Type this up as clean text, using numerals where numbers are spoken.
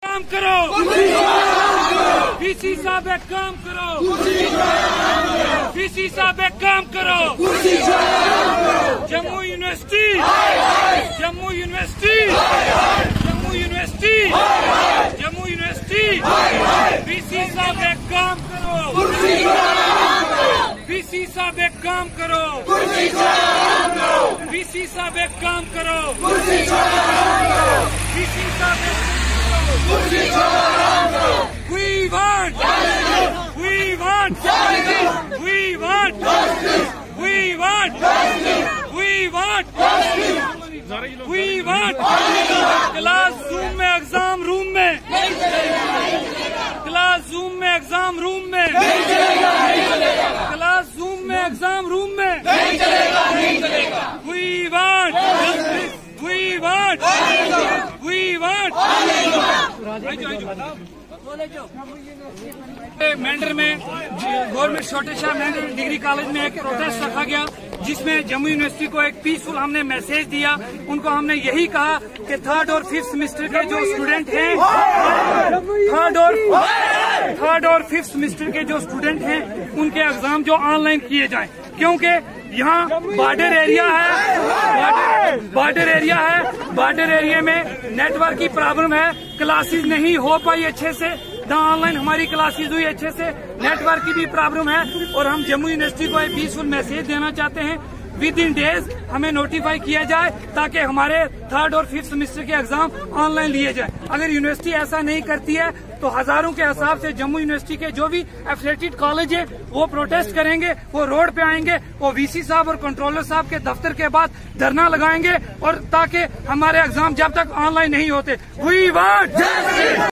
काम करो, वीसी साहब एक काम करो, वीसी साहब एक काम करो। Jammu university, Jammu university, Jammu university, Jammu university, VC साहब एक काम करो, वीसी साहब एक काम करो, वीसी साहब एक काम करो, वीसी साहब एक We want, we want, we want, we want, we want, we want। Class zoom में एग्जाम रूम में, क्लास जूम में एग्जाम रूम में, क्लास जूम में एग्जाम रूम में। We want, we want, we want। Mendhar में government shortage Shah Mendhar degree college में एक protest रखा गया, जिसमें जम्मू यूनिवर्सिटी को एक पीसफुल हमने मैसेज दिया। उनको हमने यही कहा कि 3rd और 5th सेमेस्टर के जो स्टूडेंट हैं, 3rd और 5th सेमेस्टर के जो स्टूडेंट हैं, उनके एग्जाम जो ऑनलाइन किए जाएं, क्योंकि यहाँ बॉर्डर एरिया है, बॉर्डर एरिया है, बॉर्डर एरिया में नेटवर्क की प्रॉब्लम है, क्लासेस नहीं हो पाई अच्छे से, ना ऑनलाइन हमारी क्लासेस हुई अच्छे से, नेटवर्क की भी प्रॉब्लम है। और हम जम्मू यूनिवर्सिटी को एक पीसफुल मैसेज देना चाहते हैं, विद इन डेज हमें नोटिफाई किया जाए ताकि हमारे 3rd और 5th सेमेस्टर के एग्जाम ऑनलाइन लिए जाए। अगर यूनिवर्सिटी ऐसा नहीं करती है तो हजारों के हिसाब से जम्मू यूनिवर्सिटी के जो भी एफिलिएटेड कॉलेज है वो प्रोटेस्ट करेंगे, वो रोड पे आएंगे, वो वीसी साहब और कंट्रोलर साहब के दफ्तर के बाद धरना लगाएंगे, और ताकि हमारे एग्जाम जब तक ऑनलाइन नहीं होते। We want justice.